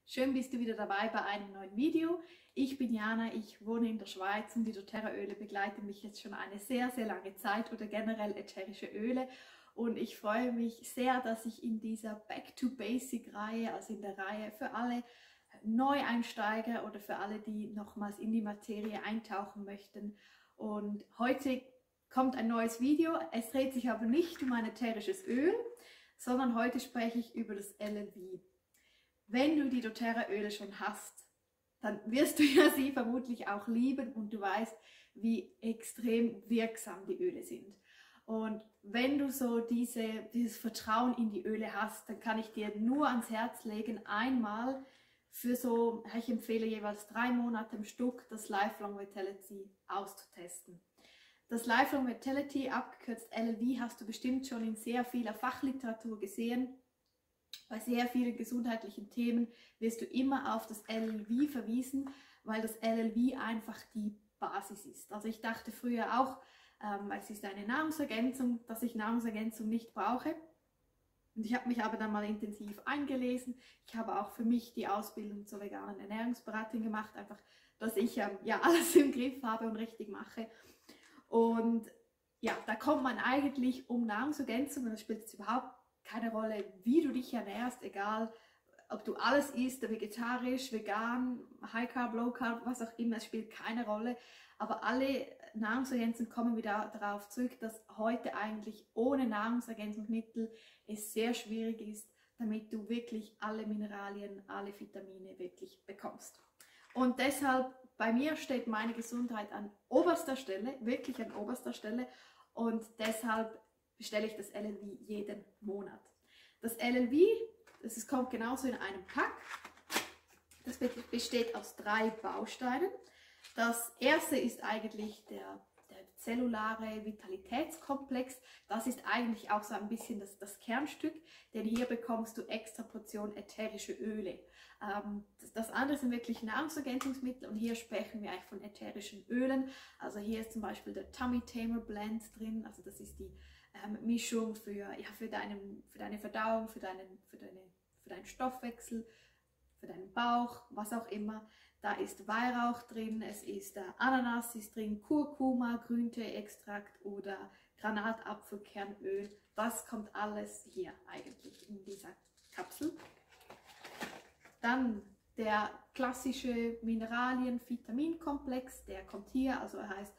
Schön bist du wieder dabei bei einem neuen Video. Ich bin Jana, ich wohne in der Schweiz und die doTERRA-Öle begleiten mich jetzt schon eine sehr, sehr lange Zeit oder generell ätherische Öle. Und ich freue mich sehr, dass ich in dieser Back-to-Basic-Reihe, also in der Reihe für alle Neueinsteiger oder für alle, die nochmals in die Materie eintauchen möchten. Und heute kommt ein neues Video. Es dreht sich aber nicht um ein ätherisches Öl, sondern heute spreche ich über das LLV. Wenn du die doTERRA-Öle schon hast, dann wirst du ja sie vermutlich auch lieben und du weißt, wie extrem wirksam die Öle sind. Und wenn du so dieses Vertrauen in die Öle hast, dann kann ich dir nur ans Herz legen, einmal für so, ich empfehle jeweils 3 Monate am Stück, das Lifelong Vitality auszutesten. Das Lifelong Vitality, abgekürzt LLV, hast du bestimmt schon in sehr vieler Fachliteratur gesehen. Bei sehr vielen gesundheitlichen Themen wirst du immer auf das LLV verwiesen, weil das LLV einfach die Basis ist. Also ich dachte früher auch, es ist eine Nahrungsergänzung, dass ich Nahrungsergänzung nicht brauche. Und ich habe mich aber dann mal intensiv eingelesen. Ich habe auch für mich die Ausbildung zur veganen Ernährungsberatung gemacht, einfach, dass ich ja alles im Griff habe und richtig mache. Und ja, da kommt man eigentlich um Nahrungsergänzung, und das spielt jetzt überhaupt keine Rolle, wie du dich ernährst, egal ob du alles isst, vegetarisch, vegan, High Carb, Low Carb, was auch immer, es spielt keine Rolle. Aber alle Nahrungsergänzungen kommen wieder darauf zurück, dass heute eigentlich ohne Nahrungsergänzungsmittel es sehr schwierig ist, damit du wirklich alle Mineralien, alle Vitamine wirklich bekommst. Und deshalb, bei mir steht meine Gesundheit an oberster Stelle, wirklich an oberster Stelle, und deshalb bestelle ich das LLV jeden Monat. Das LLV, kommt genauso in einem Pack. Das besteht aus 3 Bausteinen. Das erste ist eigentlich der zellulare Vitalitätskomplex. Das ist eigentlich auch so ein bisschen das Kernstück, denn hier bekommst du extra Portion ätherische Öle. Das andere sind wirklich Nahrungsergänzungsmittel und hier sprechen wir eigentlich von ätherischen Ölen. Also hier ist zum Beispiel der Tummy Tamer Blend drin, also das ist die Mischung für deine Verdauung, für deinen Stoffwechsel, für deinen Bauch, was auch immer. Da ist Weihrauch drin, es ist Ananas ist drin, Kurkuma, Grünteeextrakt oder Granatapfelkernöl. Das kommt alles hier eigentlich in dieser Kapsel. Dann der klassische Mineralien-Vitaminkomplex, der kommt hier, also er heißt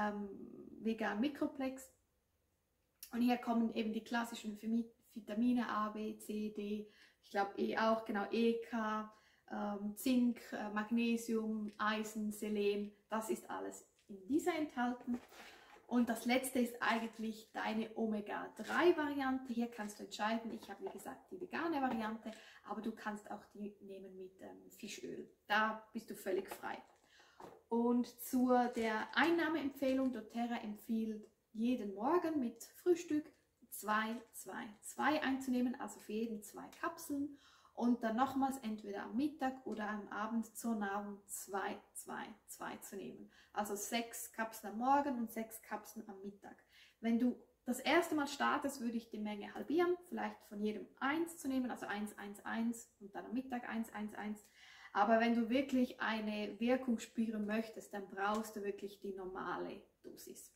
Vegan Mikroplex. Und hier kommen eben die klassischen Vitamine A, B, C, D, ich glaube E auch, genau, E, K, Zink, Magnesium, Eisen, Selen, das ist alles in dieser enthalten. Und das letzte ist eigentlich deine Omega-3-Variante. Hier kannst du entscheiden, ich habe wie gesagt die vegane Variante, aber du kannst auch die nehmen mit Fischöl. Da bist du völlig frei. Und der Einnahmeempfehlung, doTERRA empfiehlt jeden Morgen mit Frühstück 2, 2, 2 einzunehmen, also für jeden 2 Kapseln. Und dann nochmals entweder am Mittag oder am Abend zur Nahrung 2, 2, 2 zu nehmen. Also 6 Kapseln am Morgen und 6 Kapseln am Mittag. Wenn du das erste Mal startest, würde ich die Menge halbieren, vielleicht von jedem 1 zu nehmen, also 1, 1, 1 und dann am Mittag 1, 1, 1. Aber wenn du wirklich eine Wirkung spüren möchtest, dann brauchst du wirklich die normale Dosis.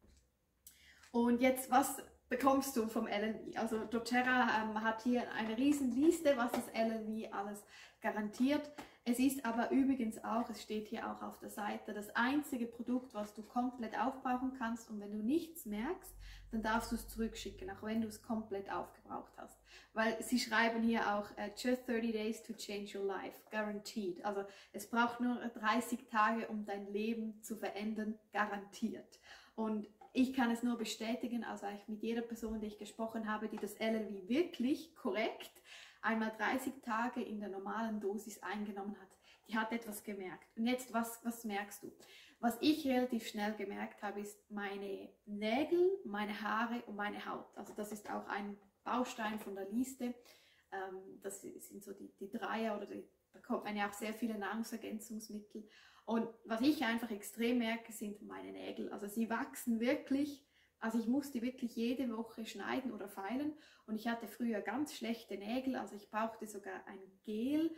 Und jetzt, was bekommst du vom LLV? Also doTERRA hat hier eine riesen Liste, was das LLV alles garantiert. Es ist aber übrigens auch, es steht hier auch auf der Seite, das einzige Produkt, was du komplett aufbrauchen kannst, und wenn du nichts merkst, dann darfst du es zurückschicken, auch wenn du es komplett aufgebraucht hast. Weil sie schreiben hier auch, just 30 days to change your life, guaranteed. Also es braucht nur 30 Tage, um dein Leben zu verändern, garantiert. Und ich kann es nur bestätigen, also eigentlich mit jeder Person, die ich gesprochen habe, die das LLV wirklich korrekt einmal 30 Tage in der normalen Dosis eingenommen hat, die hat etwas gemerkt. Und jetzt, was merkst du? Was ich relativ schnell gemerkt habe, ist meine Nägel, meine Haare und meine Haut. Also das ist auch ein Baustein von der Liste. Das sind so die Dreier, oder da bekommt man ja auch sehr viele Nahrungsergänzungsmittel. Und was ich einfach extrem merke, sind meine Nägel. Also sie wachsen wirklich, also ich musste wirklich jede Woche schneiden oder feilen. Und ich hatte früher ganz schlechte Nägel, also ich brauchte sogar ein Gel,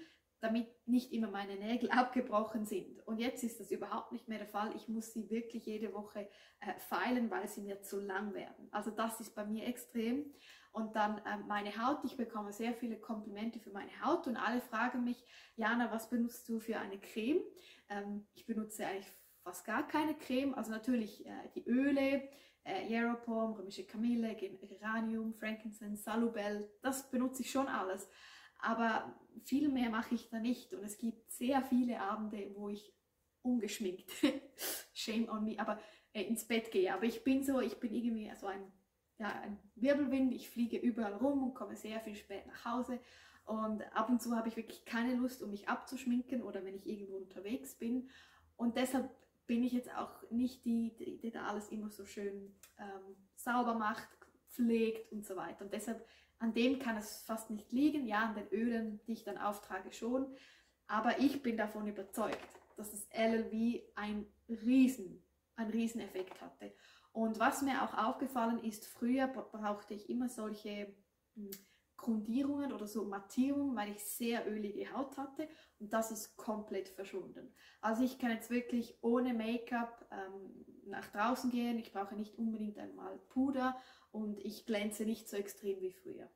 damit nicht immer meine Nägel abgebrochen sind. Und jetzt ist das überhaupt nicht mehr der Fall. Ich muss sie wirklich jede Woche feilen, weil sie mir zu lang werden. Also das ist bei mir extrem. Und dann meine Haut, ich bekomme sehr viele Komplimente für meine Haut und alle fragen mich, Jana, was benutzt du für eine Creme? Ich benutze eigentlich fast gar keine Creme, also natürlich die Öle, Yarrow Pom, römische Kamille, Geranium, Frankincense, Salubel, das benutze ich schon alles. Aber viel mehr mache ich da nicht und es gibt sehr viele Abende, wo ich ungeschminkt, shame on me, aber ins Bett gehe. Aber ich bin irgendwie so ein Wirbelwind, ich fliege überall rum und komme sehr viel spät nach Hause. Und ab und zu habe ich wirklich keine Lust, um mich abzuschminken oder wenn ich irgendwo unterwegs bin. Und deshalb bin ich jetzt auch nicht die da alles immer so schön sauber macht, pflegt und so weiter. Und deshalb, an dem kann es fast nicht liegen. Ja, an den Ölen, die ich dann auftrage, schon. Aber ich bin davon überzeugt, dass das LLV einen Rieseneffekt hatte. Und was mir auch aufgefallen ist, früher brauchte ich immer solche Grundierungen oder so Mattierungen, weil ich sehr ölige Haut hatte und das ist komplett verschwunden. Also ich kann jetzt wirklich ohne Make-up nach draußen gehen, ich brauche nicht unbedingt einmal Puder und ich glänze nicht so extrem wie früher.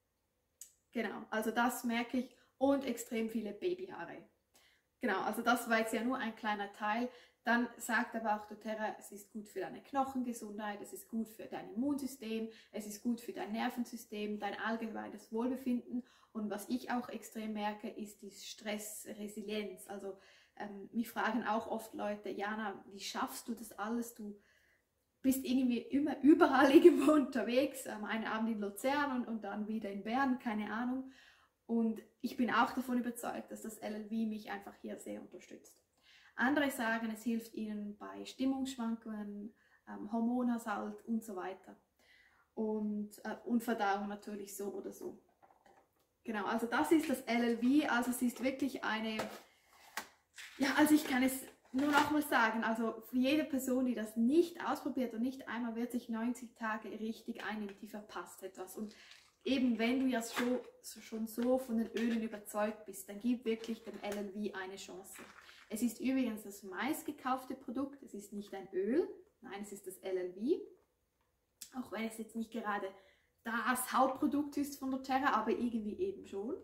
Genau, also das merke ich und extrem viele Babyhaare. Genau, also das war jetzt ja nur ein kleiner Teil. Dann sagt aber auch doTERRA, es ist gut für deine Knochengesundheit, es ist gut für dein Immunsystem, es ist gut für dein Nervensystem, dein allgemeines Wohlbefinden. Und was ich auch extrem merke, ist die Stressresilienz. Also mich fragen auch oft Leute, Jana, wie schaffst du das alles? Du bist irgendwie immer überall irgendwo unterwegs, einen Abend in Luzern und dann wieder in Bern, keine Ahnung. Und ich bin auch davon überzeugt, dass das LLV mich einfach hier sehr unterstützt. Andere sagen, es hilft ihnen bei Stimmungsschwankungen, Hormonhaushalt und so weiter. Und Verdauung natürlich so oder so. Genau, also das ist das LLV, also es ist wirklich eine, ja, also ich kann es nur nochmal sagen, also für jede Person, die das nicht ausprobiert und nicht einmal wirklich 90 Tage richtig einnimmt, die verpasst etwas. Und eben wenn du ja schon so von den Ölen überzeugt bist, dann gib wirklich dem LLV eine Chance. Es ist übrigens das meistgekaufte Produkt, es ist nicht ein Öl, nein, es ist das LLV. Auch wenn es jetzt nicht gerade das Hauptprodukt ist von doTERRA, aber irgendwie eben schon.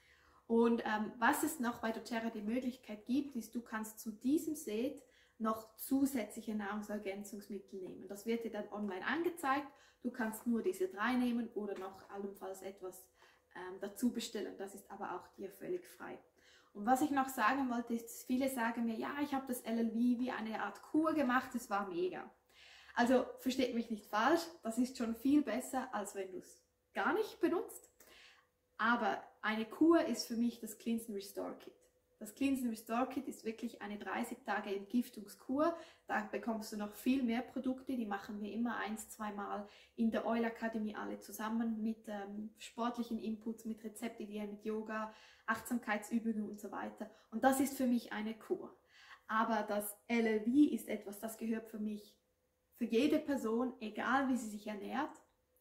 Und was es noch bei doTERRA die Möglichkeit gibt, ist, du kannst zu diesem Set noch zusätzliche Nahrungsergänzungsmittel nehmen. Das wird dir dann online angezeigt. Du kannst nur diese 3 nehmen oder noch allenfalls etwas dazu bestellen. Das ist aber auch dir völlig frei. Und was ich noch sagen wollte, ist, viele sagen mir, ja, ich habe das LLV wie eine Art Kur gemacht, das war mega. Also versteht mich nicht falsch, das ist schon viel besser, als wenn du es gar nicht benutzt. Aber eine Kur ist für mich das Cleanse and Restore Kit. Das Cleanse and Restore Kit ist wirklich eine 30 Tage Entgiftungskur. Da bekommst du noch viel mehr Produkte, die machen wir immer 1-2 Mal in der Oil Academy alle zusammen mit sportlichen Inputs, mit Rezeptideen, mit Yoga, Achtsamkeitsübungen und so weiter. Und das ist für mich eine Kur. Aber das LLV ist etwas, das gehört für mich, für jede Person, egal wie sie sich ernährt,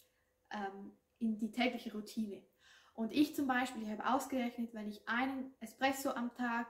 in die tägliche Routine. Und ich zum Beispiel, ich habe ausgerechnet, wenn ich einen Espresso am Tag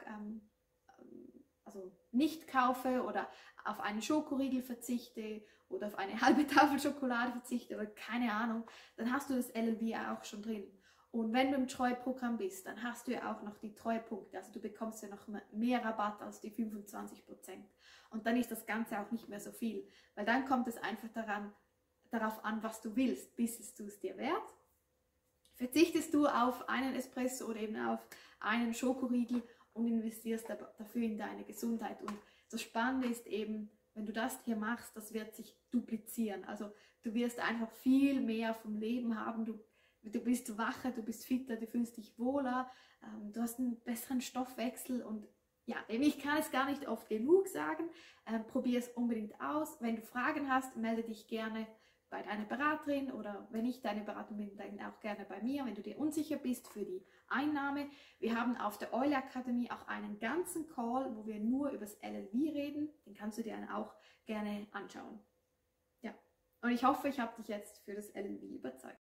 also nicht kaufe oder auf einen Schokoriegel verzichte oder auf eine halbe Tafel Schokolade verzichte oder keine Ahnung, dann hast du das LLV auch schon drin. Und wenn du im Treueprogramm bist, dann hast du ja auch noch die Treuepunkte, also du bekommst ja noch mehr Rabatt als die 25%. Und dann ist das Ganze auch nicht mehr so viel, weil dann kommt es einfach darauf an, was du willst, bist du es dir wert. Verzichtest du auf einen Espresso oder eben auf einen Schokoriegel und investierst dafür in deine Gesundheit. Und das Spannende ist eben, wenn du das hier machst, das wird sich duplizieren. Also du wirst einfach viel mehr vom Leben haben. Du bist wacher, du bist fitter, du fühlst dich wohler, du hast einen besseren Stoffwechsel und ja, ich kann es gar nicht oft genug sagen. Probier es unbedingt aus. Wenn du Fragen hast, melde dich gerne bei deiner Beraterin oder wenn ich deine Beraterin bin, dann auch gerne bei mir, wenn du dir unsicher bist für die Einnahme. Wir haben auf der Oil Academy auch einen ganzen Call, wo wir nur über das LLV reden. Den kannst du dir dann auch gerne anschauen. Ja, und ich hoffe, ich habe dich jetzt für das LLV überzeugt.